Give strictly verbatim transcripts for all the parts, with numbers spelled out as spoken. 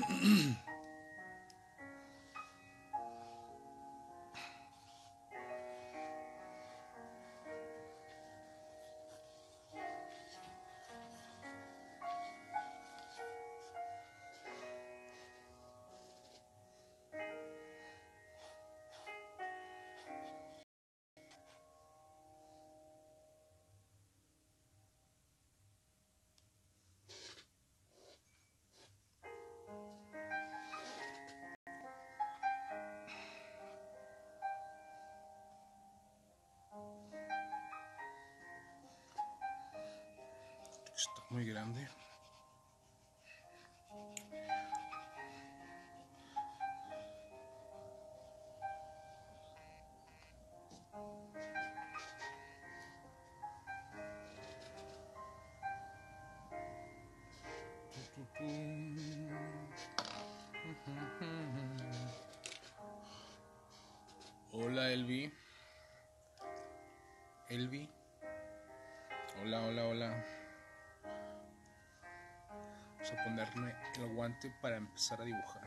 Está muy grande. Hola Elvi. Elvi. Hola, hola, hola. Vamos a ponerme el guante para empezar a dibujar.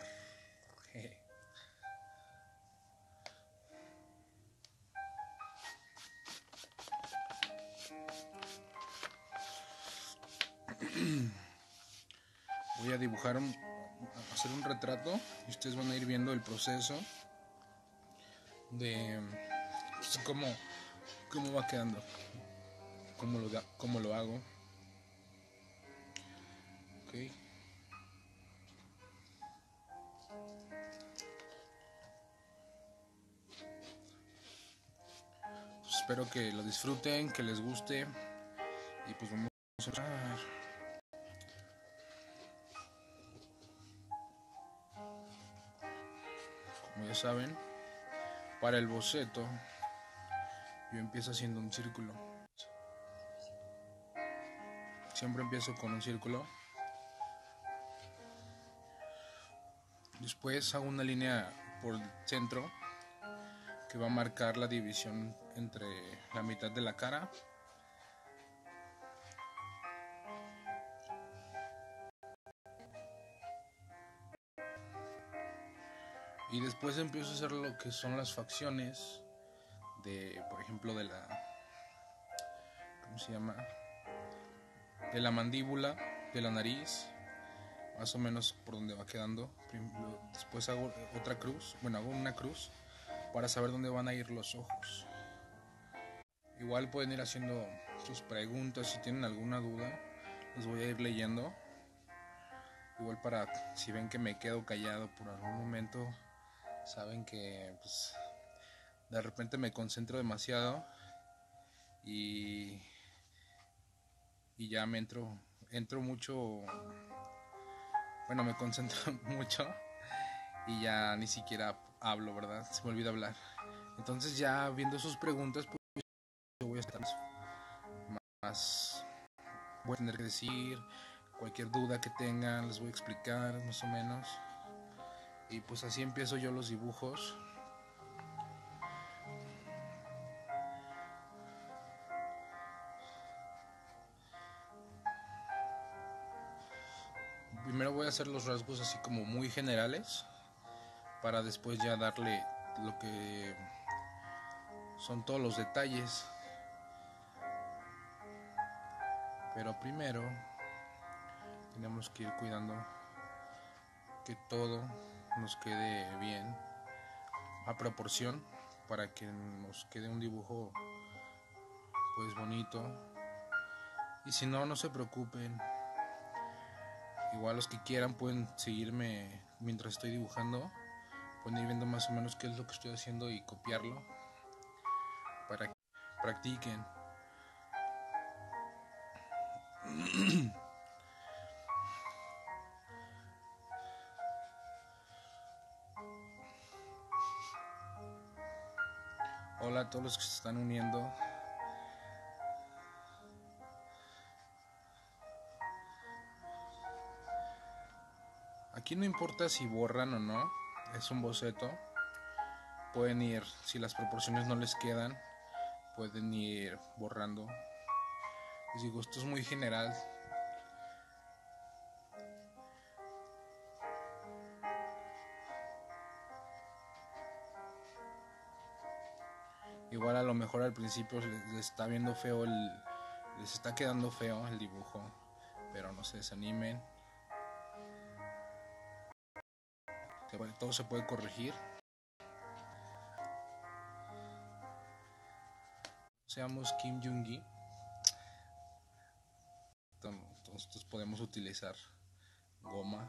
Voy a dibujar, un, a hacer un retrato y ustedes van a ir viendo el proceso de pues, cómo, cómo va quedando, cómo lo, da, cómo lo hago. Okay. Pues espero que lo disfruten, que les guste y pues vamos a empezar. Como ya saben, para el boceto yo empiezo haciendo un círculo. Siempre empiezo con un círculo. Después hago una línea por el centro que va a marcar la división entre la mitad de la cara y después empiezo a hacer lo que son las facciones de, por ejemplo, de la, ¿cómo se llama? De la mandíbula, de la nariz, más o menos por donde va quedando. Después hago otra cruz, bueno, hago una cruz para saber dónde van a ir los ojos. Igual pueden ir haciendo sus preguntas, si tienen alguna duda, los voy a ir leyendo. Igual para, si ven que me quedo callado por algún momento, saben que pues, de repente me concentro demasiado y, y ya me entro, entro mucho, bueno, me concentro mucho y ya ni siquiera hablo, ¿verdad? Se me olvida hablar. Entonces ya viendo sus preguntas, pues yo voy a estar más, voy a tener que decir cualquier duda que tengan, les voy a explicar más o menos. Y pues así empiezo yo los dibujos. Primero voy a hacer los rasgos así como muy generales para después ya darle lo que son todos los detalles. Pero primero tenemos que ir cuidando que todo nos quede bien a proporción para que nos quede un dibujo pues bonito. Y si no, no se preocupen. Igual los que quieran pueden seguirme mientras estoy dibujando. Pueden ir viendo más o menos qué es lo que estoy haciendo y copiarlo para que practiquen. Hola a todos los que se están uniendo. Aquí no importa si borran o no, es un boceto. Pueden ir, si las proporciones no les quedan, pueden ir borrando. Les digo, esto es muy general. Igual a lo mejor al principio les, les está viendo feo el, les está quedando feo el dibujo, pero no se desanimen. Todo se puede corregir. Seamos Kim Jong-gi. Entonces podemos utilizar goma.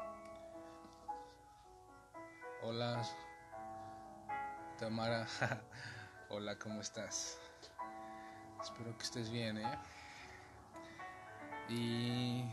Hola, Tamara. Hola, ¿cómo estás? Espero que estés bien, ¿eh? Y...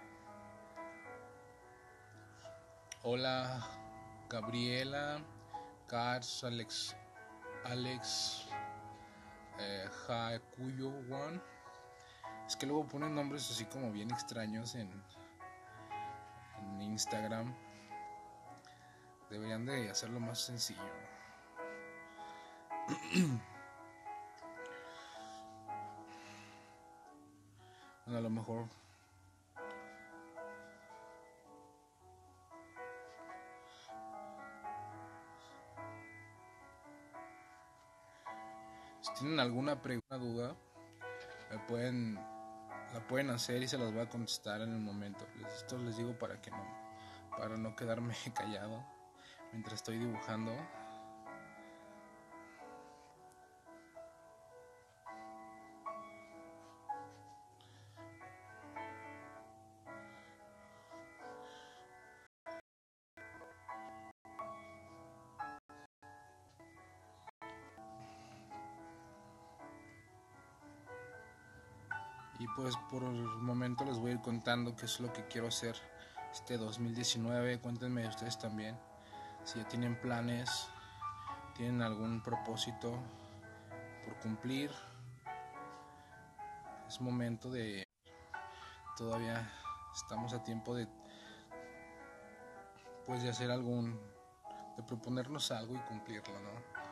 hola, Gabriela, Cars, Alex, Alex, eh, Hakuyo One. Es que luego ponen nombres así como bien extraños en, en Instagram. Deberían de hacerlo más sencillo. Bueno, a lo mejor si tienen alguna pregunta, duda, me pueden la pueden hacer y se las voy a contestar en el momento. Esto les digo para que no para no quedarme callado mientras estoy dibujando. Y pues por el momento les voy a ir contando qué es lo que quiero hacer este dos mil diecinueve. Cuéntenme ustedes también si ya tienen planes, tienen algún propósito por cumplir. Es momento de... todavía estamos a tiempo de pues de hacer algún... de proponernos algo y cumplirlo, ¿no?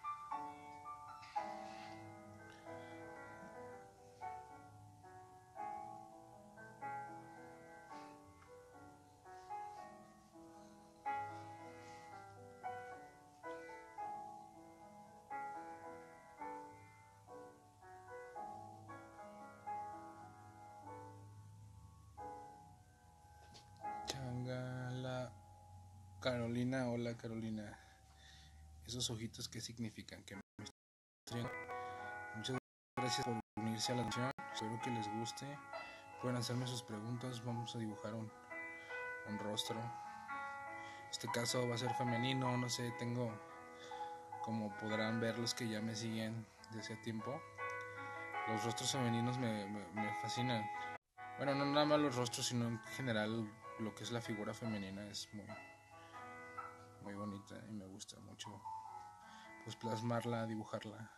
Changala. Carolina, hola Carolina. Esos ojitos, ¿qué significan? Que me estoy... Muchas gracias por unirse a la sesión. Espero que les guste. Pueden hacerme sus preguntas. Vamos a dibujar un, un rostro. Este caso va a ser femenino. No sé, tengo, como podrán ver los que ya me siguen desde hace tiempo, los rostros femeninos me, me, me fascinan. Bueno, no nada más los rostros, sino en general lo que es la figura femenina es muy, muy bonita y me gusta mucho pues plasmarla, dibujarla.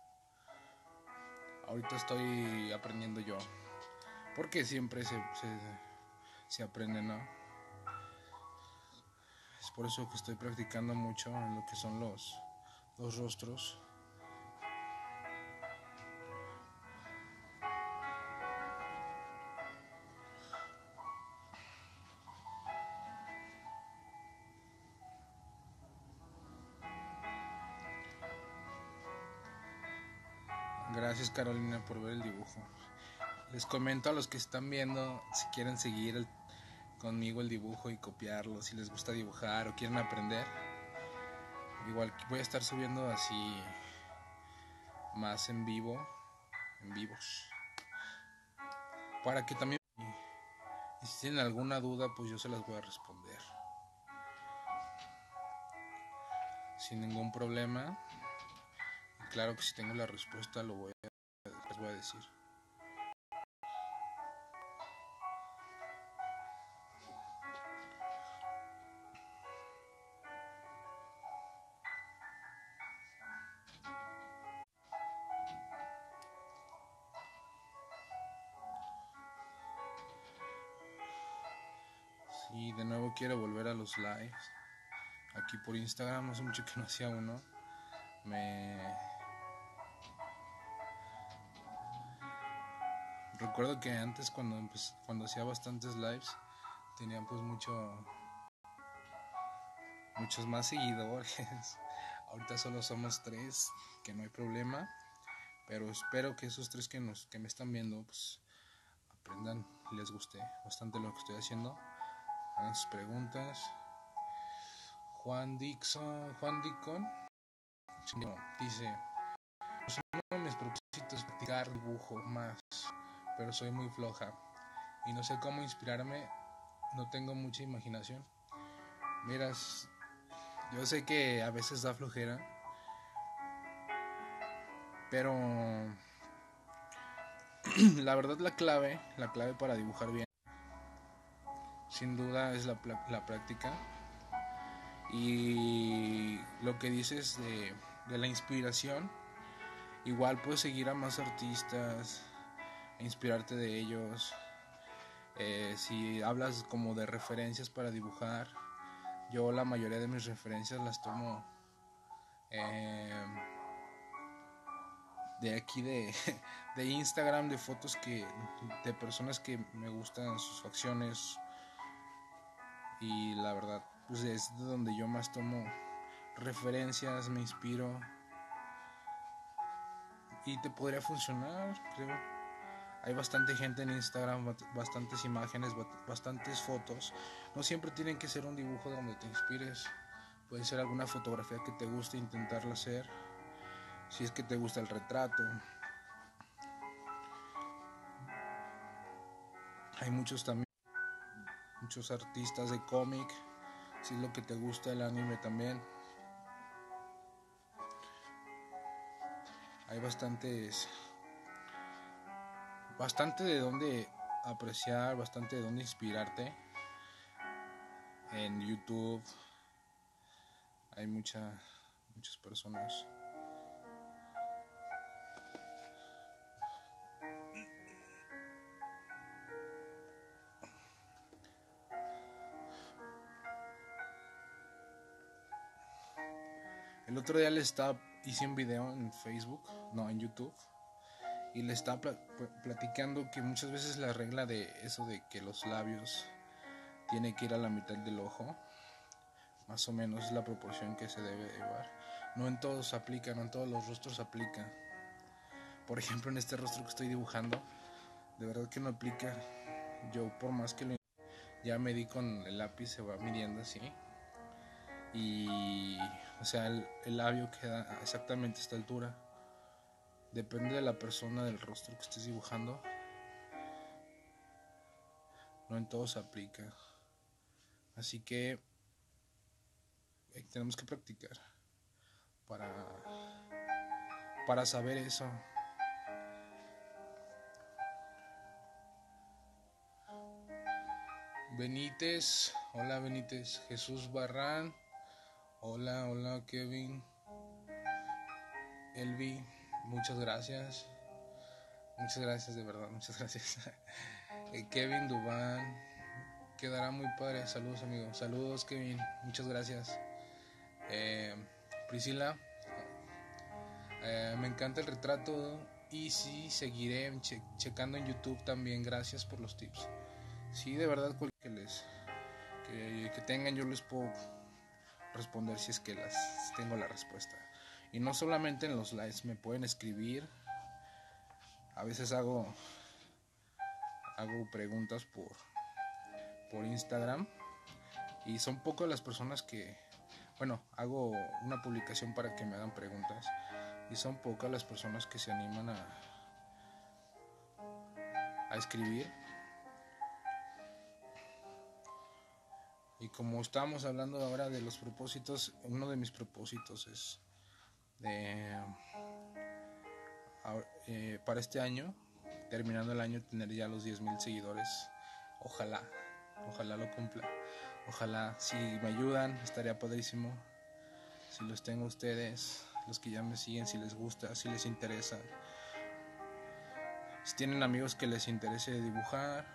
Ahorita estoy aprendiendo yo, porque siempre se, se, se aprende, ¿no? Es por eso que estoy practicando mucho en lo que son los, los rostros. Gracias Carolina por ver el dibujo. Les comento a los que están viendo, si quieren seguir el, conmigo el dibujo y copiarlo, si les gusta dibujar o quieren aprender, igual voy a estar subiendo así más en vivo, en vivos, para que también, y si tienen alguna duda, pues yo se las voy a responder sin ningún problema. Y claro que si tengo la respuesta lo voy a, les voy a decir. Sí, de nuevo quiero volver a los lives aquí por Instagram. Hace mucho que no hacía uno. Me recuerdo que antes cuando empecé, cuando hacía bastantes lives tenían pues mucho muchos más seguidores. Ahorita solo somos tres, que no hay problema, pero espero que esos tres que, nos, que me están viendo pues aprendan y les guste bastante lo que estoy haciendo. Hagan sus preguntas. Juan Dixon, Juan Dicon dice: uno de mis propósitos es practicar dibujo más, pero soy muy floja y no sé cómo inspirarme, no tengo mucha imaginación. Miras, yo sé que a veces da flojera, pero la verdad la clave, la clave para dibujar bien, sin duda es la, la práctica. Y lo que dices de, de la inspiración, igual puedes seguir a más artistas e inspirarte de ellos. Eh, si hablas como de referencias para dibujar, yo la mayoría de mis referencias las tomo eh, de aquí de, de Instagram, de fotos que de personas que me gustan sus facciones, y la verdad pues es de donde yo más tomo referencias, me inspiro, y te podría funcionar, creo. Hay bastante gente en Instagram, bastantes imágenes, bastantes fotos. No siempre tienen que ser un dibujo donde te inspires. Puede ser alguna fotografía que te guste, intentarla hacer. Si es que te gusta el retrato. Hay muchos también, muchos artistas de cómic. Si es lo que te gusta, el anime también. Hay bastantes, bastante de dónde apreciar, bastante de dónde inspirarte. En YouTube hay mucha, muchas personas. El otro día le estaba, hice un video en Facebook, no, en YouTube, y le estaba pl- platicando que muchas veces la regla de eso de que los labios tiene que ir a la mitad del ojo, más o menos es la proporción que se debe llevar. No en todos aplica, no en todos los rostros aplica. Por ejemplo, en este rostro que estoy dibujando, de verdad que no aplica. Yo por más que lo ya medí con el lápiz, se va midiendo así. Y, o sea, el, el labio queda exactamente a esta altura. Depende de la persona, del rostro que estés dibujando. No en todos aplica. Así que eh, tenemos que practicar para, para saber eso. Benítez, hola Benítez. Jesús Barrán, hola, hola Kevin. Elvi, muchas gracias. Muchas gracias, de verdad, muchas gracias. eh, Kevin Dubán, quedará muy padre. Saludos, amigo. Saludos, Kevin. Muchas gracias. Eh, Priscila, eh, me encanta el retrato y sí, seguiré che- checando en YouTube también. Gracias por los tips. Sí, de verdad, que les que, que tengan, yo les puedo responder si es que las tengo la respuesta. Y no solamente en los likes, me pueden escribir. A veces hago hago preguntas por por Instagram, y son pocas las personas que, bueno, hago una publicación para que me hagan preguntas, y son pocas las personas que se animan a a escribir. Y como estábamos hablando ahora de los propósitos, uno de mis propósitos es de, eh, para este año, terminando el año, tener ya los diez mil seguidores. Ojalá, ojalá lo cumpla. Ojalá, si me ayudan, estaría padrísimo. Si los tengo ustedes, los que ya me siguen, si les gusta, si les interesa. Si tienen amigos que les interese dibujar,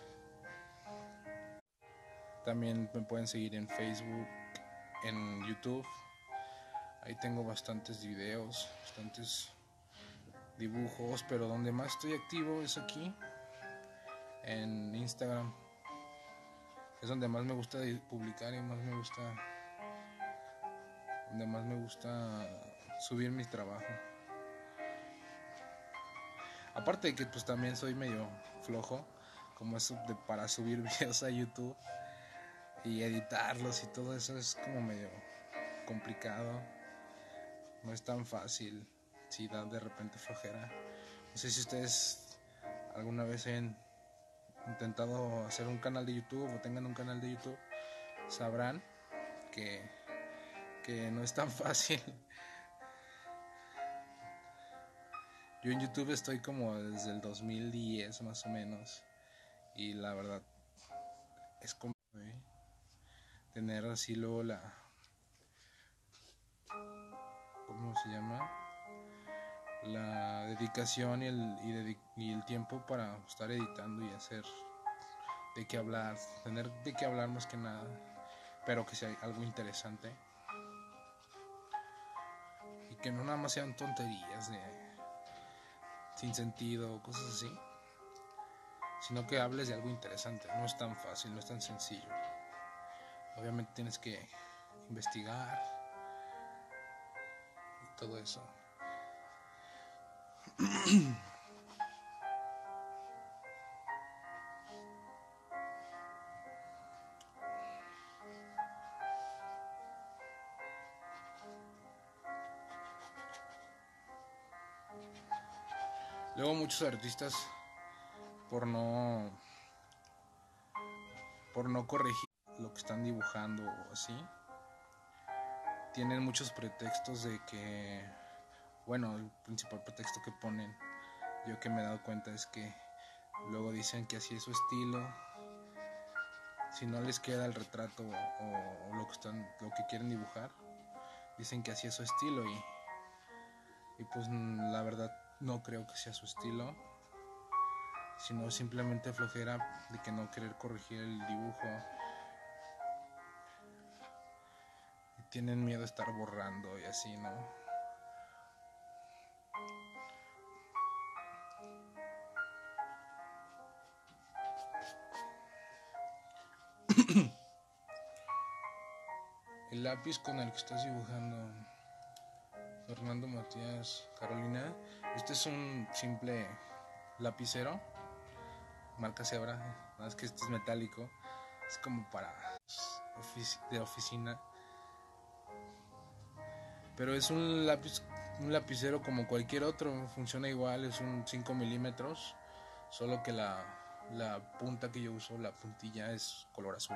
también me pueden seguir en Facebook, en YouTube. Ahí tengo bastantes videos, bastantes dibujos, pero donde más estoy activo es aquí, en Instagram. Es donde más me gusta publicar y más me gusta donde más me gusta subir mi trabajo. Aparte de que pues también soy medio flojo, como eso de para subir videos a YouTube y editarlos y todo eso es como medio complicado. No es tan fácil, si da de repente flojera. No sé si ustedes alguna vez han intentado hacer un canal de YouTube o tengan un canal de YouTube, sabrán que, que no es tan fácil. Yo en YouTube estoy como desde el dos mil diez más o menos, y la verdad es como ¿eh? tener así luego la, ¿cómo se llama? La dedicación y el, y, dedic y el tiempo para estar editando y hacer de qué hablar, tener de qué hablar más que nada, pero que sea algo interesante y que no nada más sean tonterías de sin sentido, cosas así, sino que hables de algo interesante. No es tan fácil, no es tan sencillo. Obviamente tienes que investigar y todo eso. Luego muchos artistas, por no por no corregir lo que están dibujando o así, tienen muchos pretextos de que, bueno, el principal pretexto que ponen, yo que me he dado cuenta, es que luego dicen que así es su estilo. Si no les queda el retrato o, o lo que están, lo que quieren dibujar, dicen que así es su estilo, y, y pues la verdad no creo que sea su estilo, sino simplemente flojera de que no querer corregir el dibujo y tienen miedo a estar borrando y así, ¿no? El lápiz con el que estás dibujando, Fernando Matías, Carolina, este es un simple lapicero marca Zebra, nada más que este es metálico, es como para ofici de oficina, pero es un lápiz, un lapicero como cualquier otro, funciona igual, es un cinco milímetros, solo que la, la punta que yo uso, la puntilla, es color azul.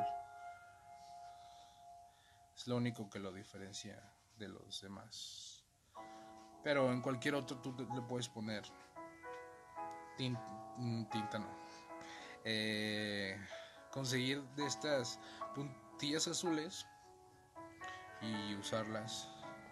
Es lo único que lo diferencia de los demás. Pero en cualquier otro tú le puedes poner tinta, tinta no. Eh, conseguir de estas puntillas azules y usarlas.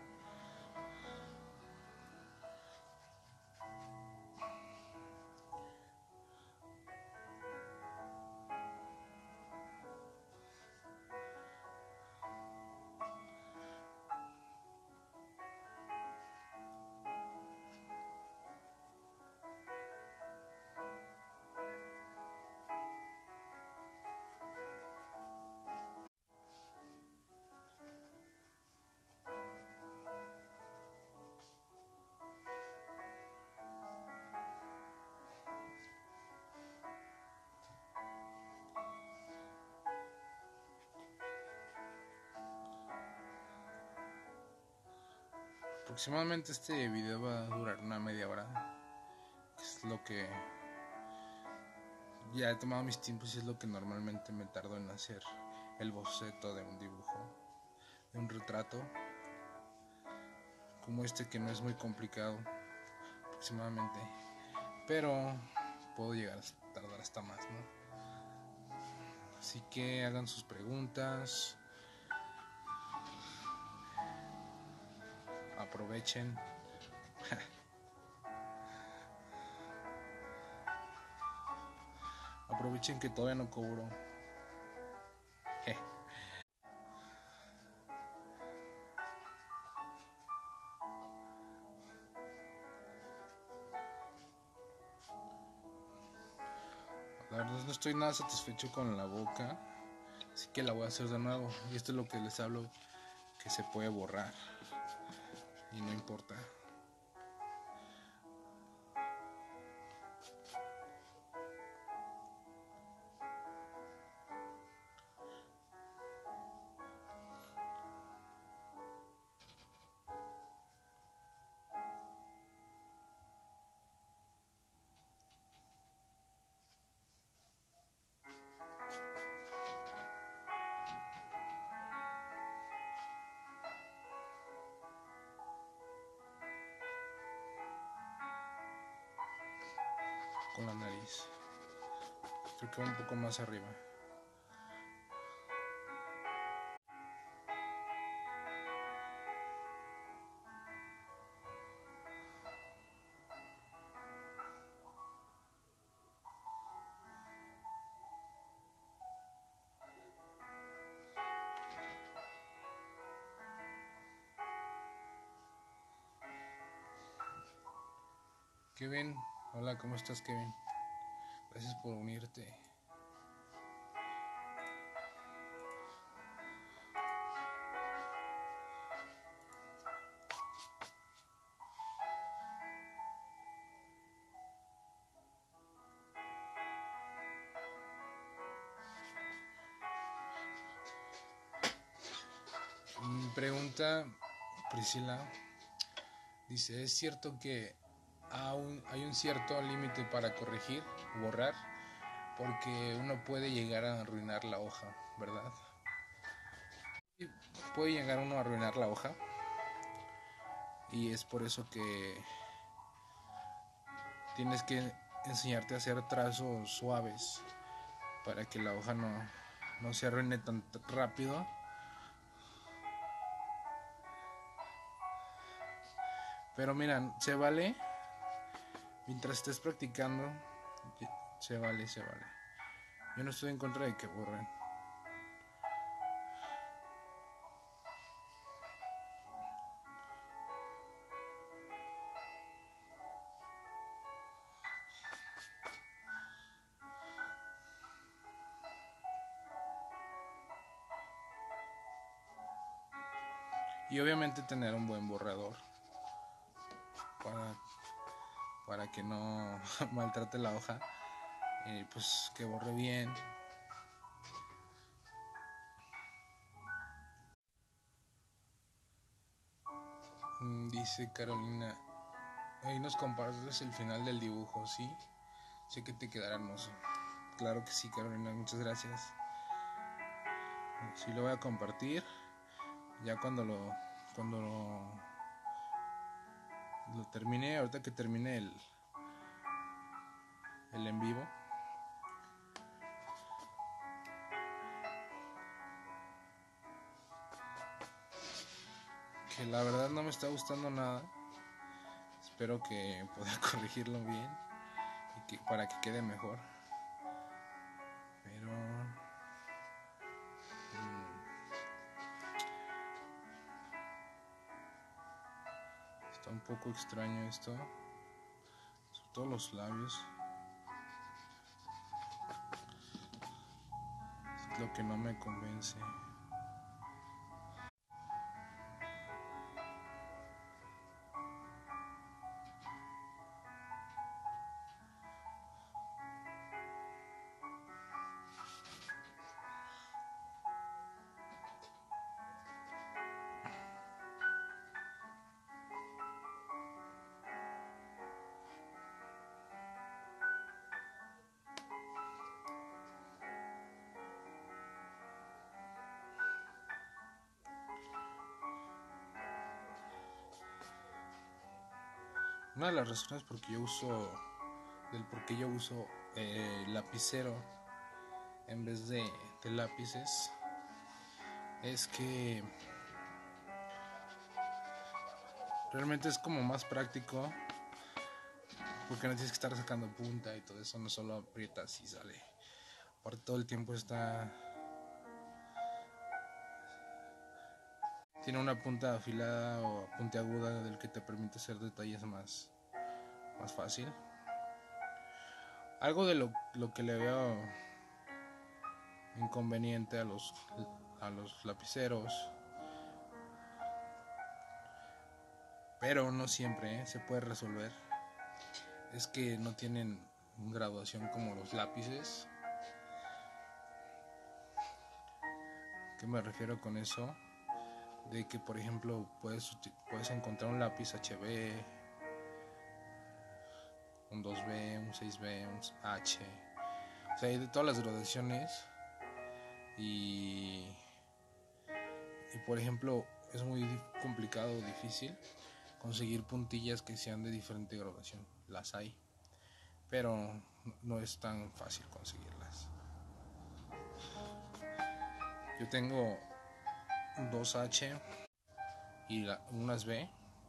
Aproximadamente este video va a durar una media hora, es lo que ya he tomado mis tiempos y es lo que normalmente me tardo en hacer el boceto de un dibujo, de un retrato como este, que no es muy complicado aproximadamente, pero puedo llegar a tardar hasta más, ¿no? Así que hagan sus preguntas, aprovechen. Aprovechen que todavía no cobro. La verdad no estoy nada satisfecho con la boca, así que la voy a hacer de nuevo. Y esto es lo que les hablo, que se puede borrar y no importa. Con la nariz. Creo que va un poco más arriba. Kevin, hola, ¿cómo estás, Kevin? Gracias por unirte. Mi pregunta, Priscila, dice, ¿es cierto que aún hay un cierto límite para corregir, borrar? Porque uno puede llegar a arruinar la hoja, ¿verdad? Puede llegar uno a arruinar la hoja y es por eso que tienes que enseñarte a hacer trazos suaves para que la hoja no, no se arruine tan rápido. Pero mira, se vale, mientras estés practicando, se vale, se vale. Yo no estoy en contra de que borren. Y obviamente tener un buen borrador para, para que no maltrate la hoja. Y pues que borre bien. Dice Carolina, ahí nos compartes el final del dibujo, ¿sí? Sé que te quedará hermoso. Claro que sí, Carolina, muchas gracias. Sí, lo voy a compartir. Ya cuando lo cuando lo, lo termine, ahorita que termine el, el en vivo. Que la verdad no me está gustando nada. Espero que pueda corregirlo bien y que, para que quede mejor. Pero mmm, está un poco extraño esto. Sobre todo los labios. Es lo que no me convence. Una de las razones por qué yo uso del por qué yo uso eh, lapicero en vez de, de lápices es que realmente es como más práctico porque no tienes que estar sacando punta y todo eso, no solo aprietas y sale. Aparte todo el tiempo está tiene una punta afilada o puntiaguda del que te permite hacer detalles más más fácil. Algo de lo, lo que le veo inconveniente a los a los lapiceros pero no siempre, ¿eh? Se puede resolver. Es que no tienen graduación como los lápices. ¿Qué me refiero con eso? De que, por ejemplo, puedes, puedes encontrar un lápiz H B, un dos B, un seis B, un H. O sea, hay de todas las graduaciones. Y, y por ejemplo, es muy complicado o difícil conseguir puntillas que sean de diferente graduación. Las hay, pero no es tan fácil conseguirlas. Yo tengo dos H y la, unas B,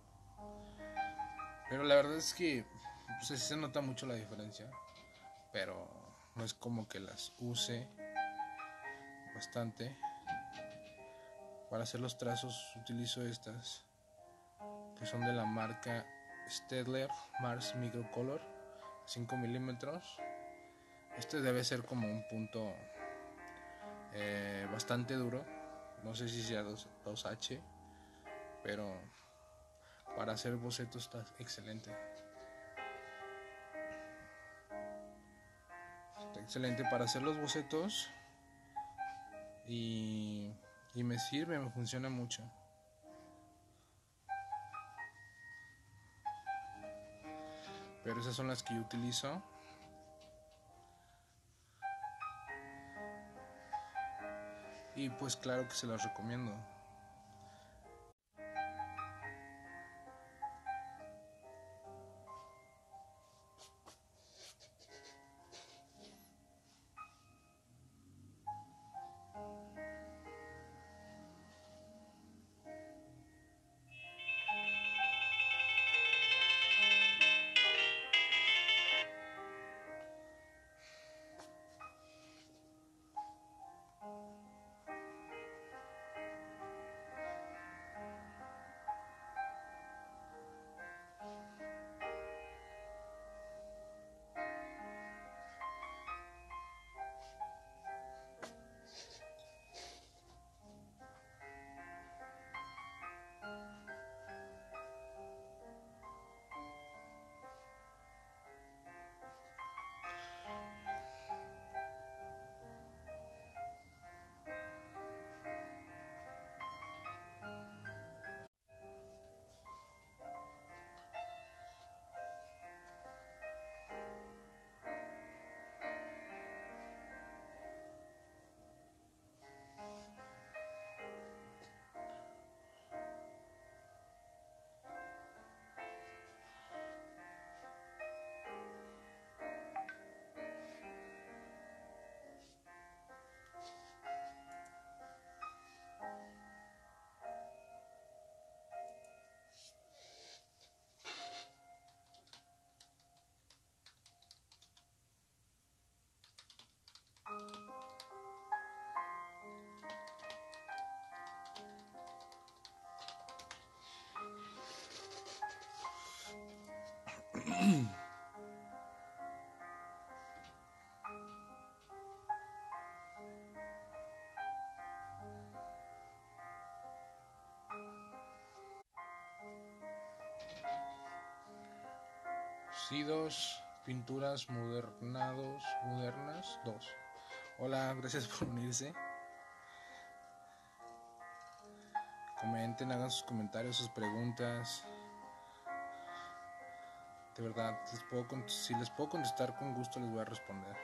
pero la verdad es que pues, sí se nota mucho la diferencia, pero no es como que las use bastante. Para hacer los trazos utilizo estas, que son de la marca Staedtler Mars Microcolor, cinco milímetros. Este debe ser como un punto eh, bastante duro, no sé si sea dos H, pero para hacer bocetos está excelente. Está excelente para hacer los bocetos y, y me sirve, me funciona mucho. Pero esas son las que yo utilizo. Y pues claro que se las recomiendo. Sí, dos pinturas modernados, modernas, dos. Hola, gracias por unirse. Comenten, hagan sus comentarios, sus preguntas. De verdad, les puedo, si les puedo contestar con gusto, les voy a responder.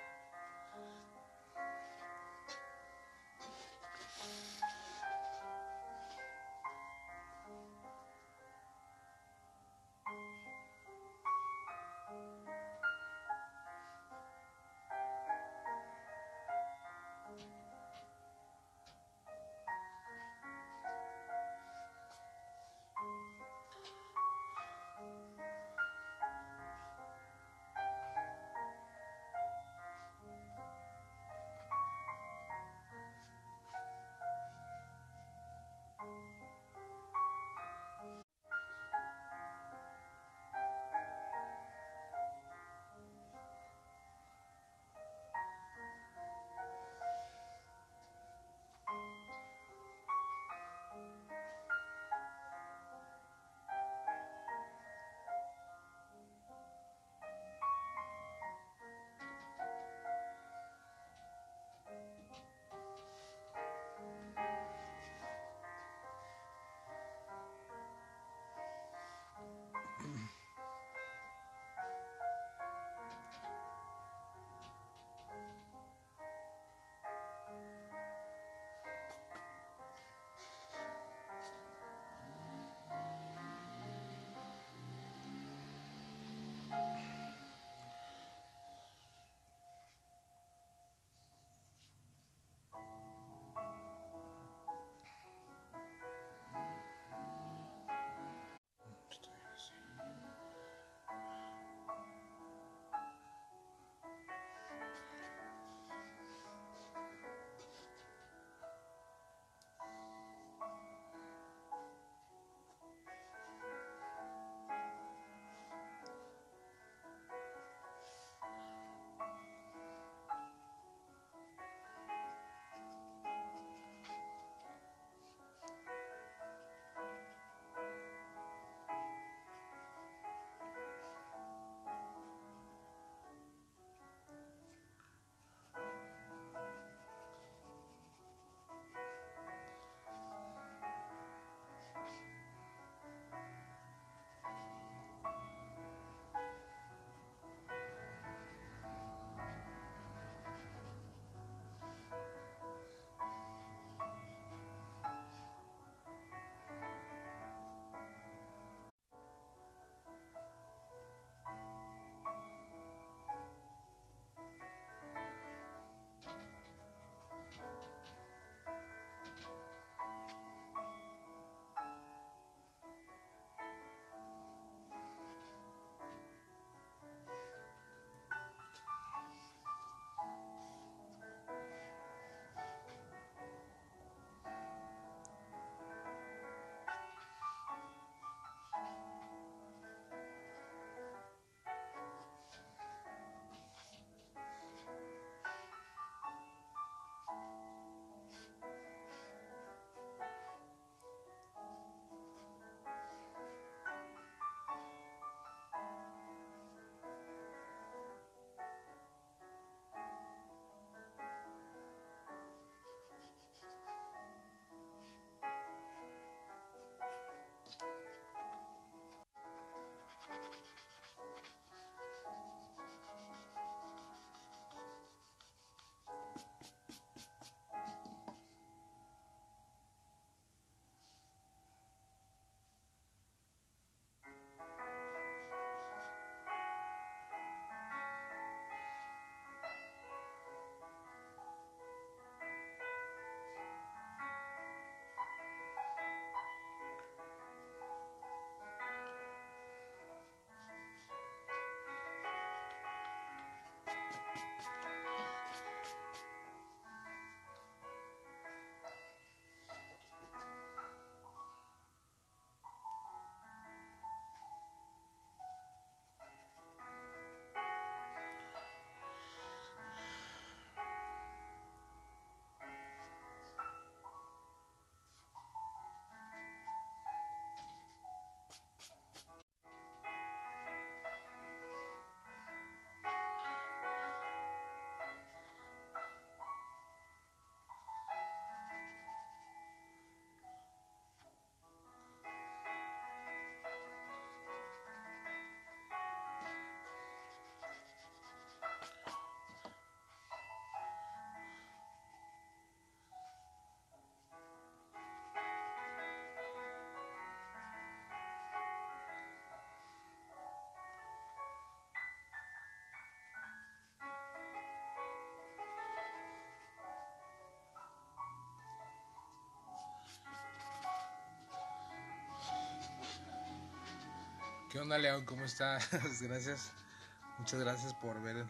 ¿Qué onda, León? ¿Cómo estás? Gracias. Muchas gracias por ver.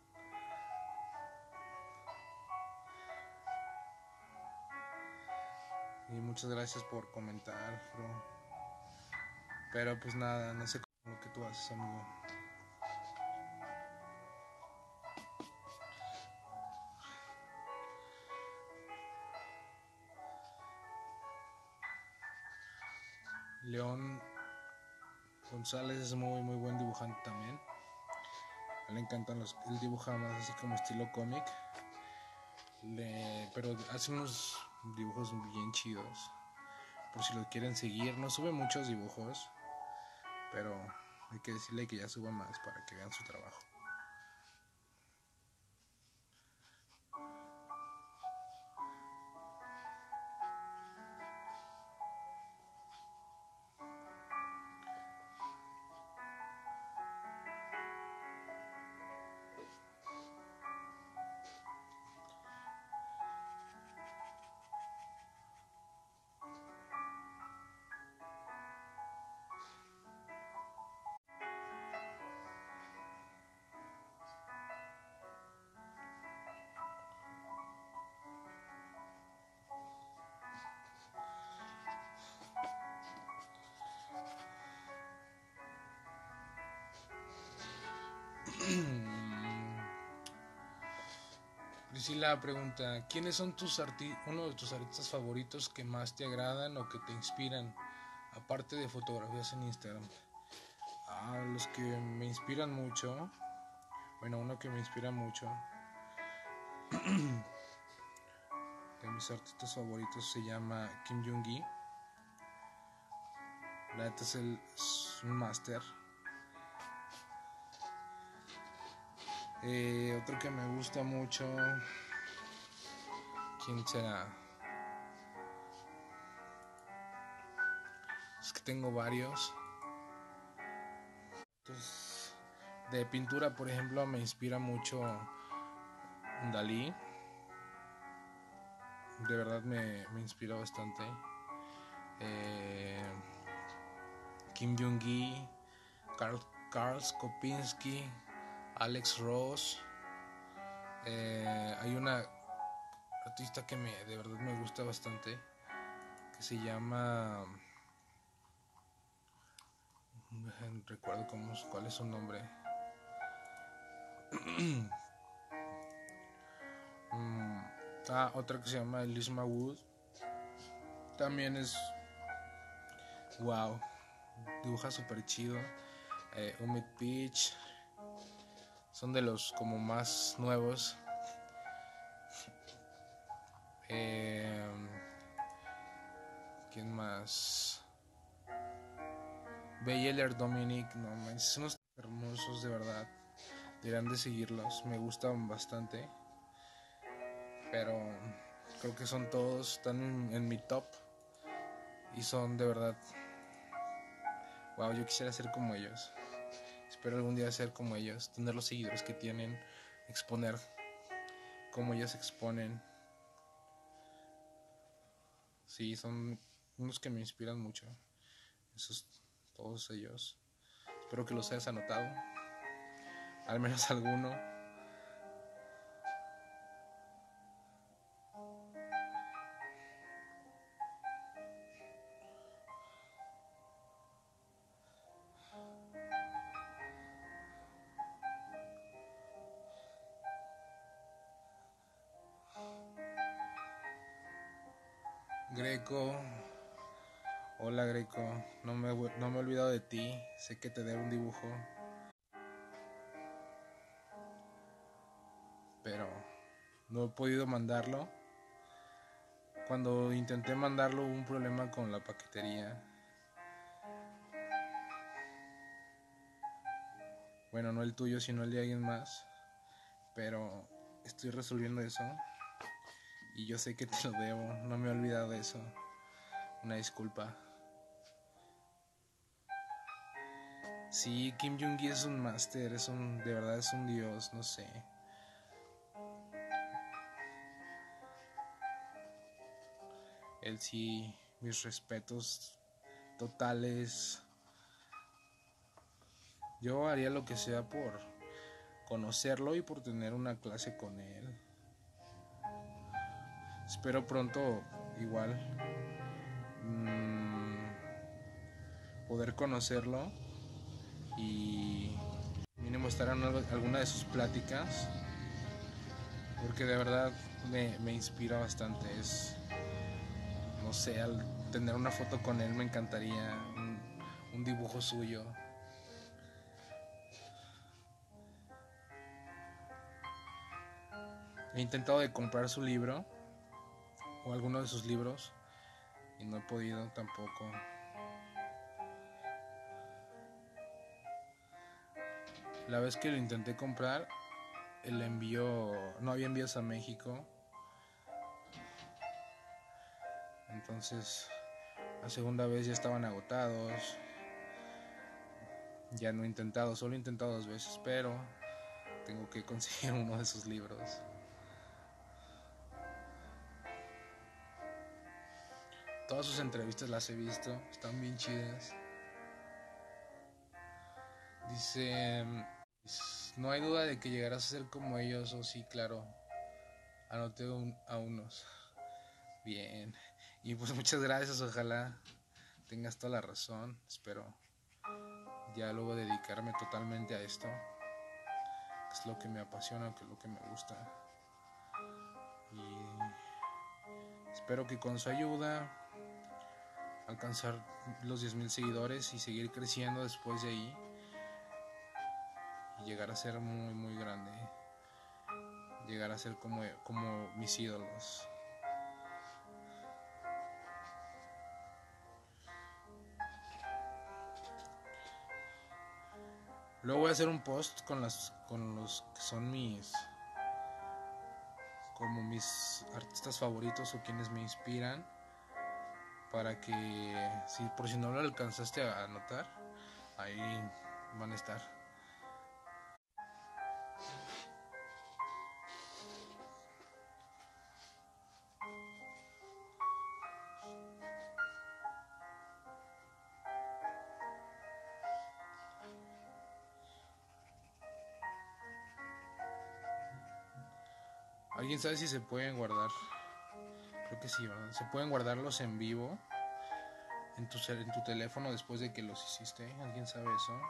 Y muchas gracias por comentar, bro. Pero pues nada, no sé cómo lo que tú haces, amigo. León González es muy muy buen dibujante también. A él le encantan los, él dibuja más así como estilo cómic. Le, pero hace unos dibujos bien chidos. Por si lo quieren seguir, no sube muchos dibujos, pero hay que decirle que ya suba más para que vean su trabajo. Priscila pregunta, ¿quiénes son tus arti uno de tus artistas favoritos que más te agradan o que te inspiran, aparte de fotografías en Instagram? Ah, los que me inspiran mucho, bueno, uno que me inspira mucho, de mis artistas favoritos se llama Kim Jong-gi. La neta es, el, es un máster. Eh, otro que me gusta mucho, ¿quién será? Es que tengo varios. Entonces, de pintura, por ejemplo, me inspira mucho Dalí. De verdad me, me inspira bastante. Eh, Kim Jong-gi, Karl, Karl Kopinski, Alex Ross. Eh, hay una artista que me, de verdad me gusta bastante, que se llama, recuerdo cómo, cuál es su nombre. mm, ah, otra que se llama Elisma Wood. También es wow, dibuja súper chido. eh, Umid Peach, son de los como más nuevos. eh, ¿Quién más? Beyeler Dominic, no manches, son unos hermosos de verdad. Deberían de seguirlos, me gustan bastante. Pero creo que son todos, están en, en mi top. Y son de verdad, wow, yo quisiera ser como ellos. Espero algún día ser como ellos, tener los seguidores que tienen, exponer como ellos exponen. Sí, son unos que me inspiran mucho. Esos, todos ellos. Espero que los hayas anotado, al menos alguno. Greco, hola Greco, no me, no me he olvidado de ti, sé que te debo un dibujo, pero no he podido mandarlo. Cuando intenté mandarlo hubo un problema con la paquetería. Bueno, no el tuyo, sino el de alguien más. Pero estoy resolviendo eso. Y yo sé que te lo debo, no me he olvidado de eso. Una disculpa. Sí, Kim Jong-gi es un máster, es un, de verdad es un dios, no sé. Él sí, mis respetos totales. Yo haría lo que sea por conocerlo y por tener una clase con él. Espero pronto igual mmm, poder conocerlo y mínimo estar en alguna de sus pláticas, porque de verdad me, me inspira bastante. Es, no sé, al tener una foto con él me encantaría, un, un dibujo suyo. He intentado de comprar su libro o alguno de sus libros y no he podido tampoco. La vez que lo intenté comprar, el envío, no había envíos a México. Entonces, la segunda vez ya estaban agotados. Ya no he intentado, solo he intentado dos veces, pero tengo que conseguir uno de sus libros. Todas sus entrevistas las he visto, están bien chidas. Dice, no hay duda de que llegarás a ser como ellos, o sí, claro. Anoté un, a unos. Bien. Y pues muchas gracias, ojalá tengas toda la razón. Espero ya luego dedicarme totalmente a esto, que es lo que me apasiona, que es lo que me gusta. Y espero que con su ayuda alcanzar los diez mil seguidores y seguir creciendo después de ahí y llegar a ser muy muy grande, llegar a ser como, como mis ídolos. Luego voy a hacer un post con las con los que son mis como mis artistas favoritos o quienes me inspiran, para que si por si no lo alcanzaste a anotar, ahí van a estar. ¿Alguien sabe si se pueden guardar? Creo que sí, ¿verdad? Se pueden guardarlos en vivo en tu, en tu teléfono después de que los hiciste. ¿Alguien sabe eso?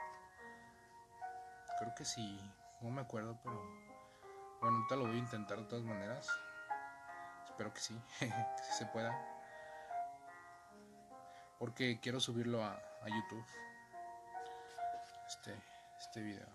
Creo que sí, no me acuerdo, pero bueno, ahorita lo voy a intentar de todas maneras. Espero que sí, que sí se pueda, porque quiero subirlo a, a YouTube, este, este video.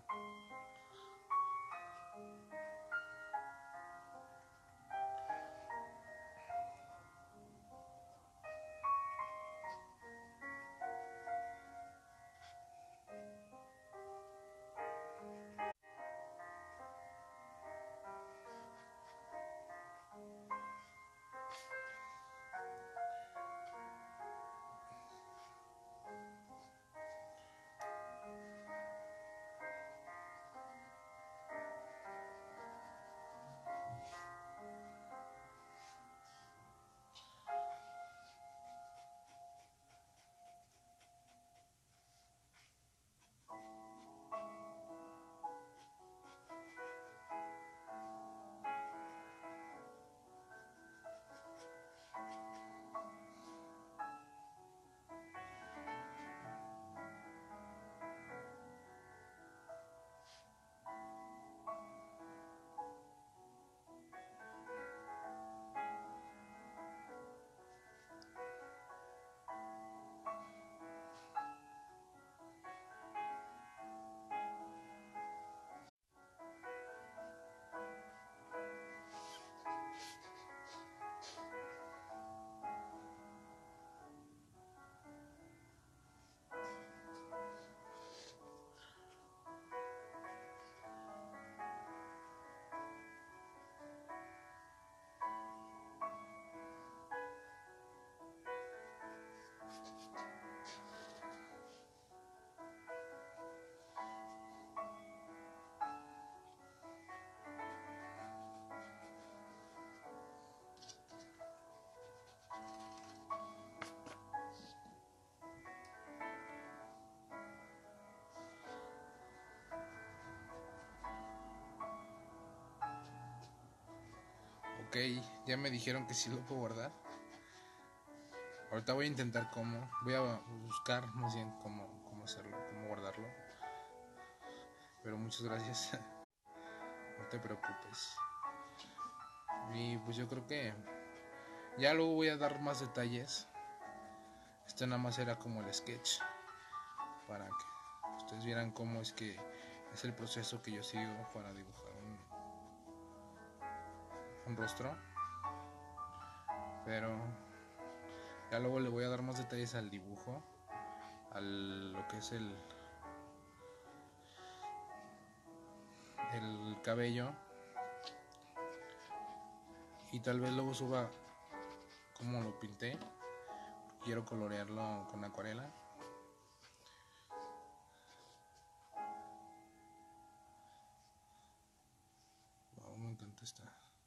Ok, ya me dijeron que sí lo puedo guardar. Ahorita voy a intentar cómo. Voy a buscar más bien cómo, cómo hacerlo, cómo guardarlo. Pero muchas gracias. No te preocupes. Y pues yo creo que ya luego voy a dar más detalles. Esto nada más era como el sketch, para que ustedes vieran cómo es que es el proceso que yo sigo para dibujar un, un rostro. Pero ya luego le voy a dar más detalles al dibujo, a lo que es el el cabello, y tal vez luego suba cómo lo pinté. Quiero colorearlo con acuarela. Wow, me encanta esta.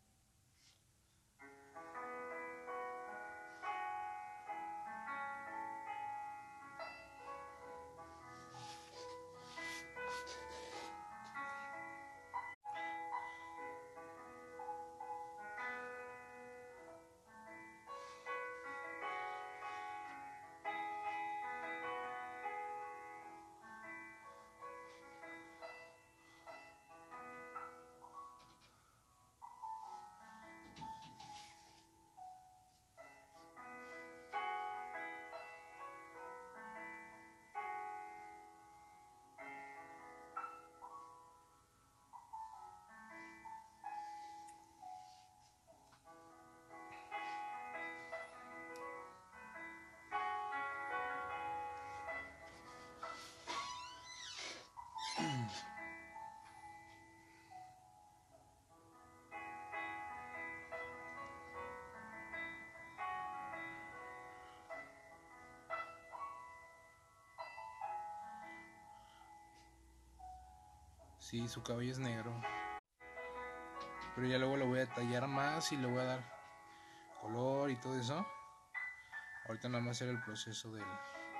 Sí, su cabello es negro, pero ya luego lo voy a detallar más y le voy a dar color y todo eso. Ahorita nada más era el proceso del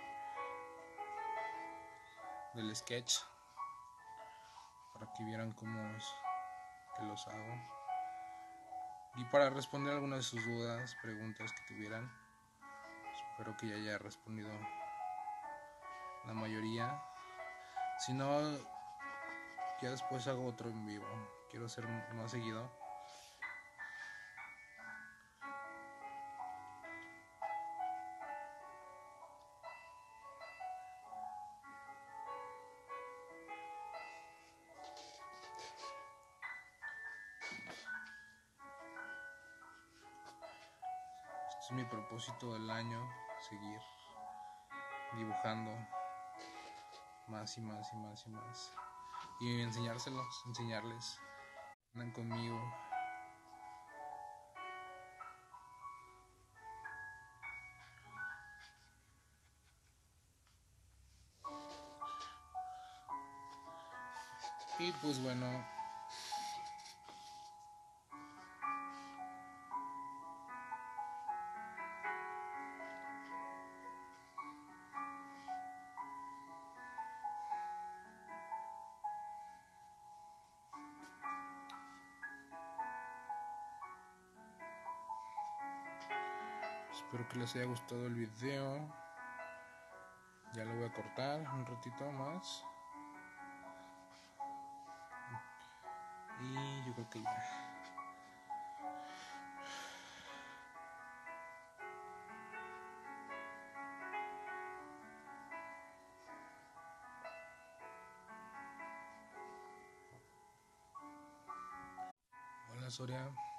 del sketch, para que vieran cómo es que los hago, y para responder algunas de sus dudas, preguntas que tuvieran. Espero que ya haya respondido la mayoría. Si no, ya después hago otro en vivo. Quiero hacer más seguido. Este es mi propósito del año: seguir dibujando más y más y más y más, y enseñárselos, enseñarles. Andan conmigo. Y pues bueno, espero que les haya gustado el video. Ya lo voy a cortar un ratito más. Y yo creo que ya. Hola, Soria.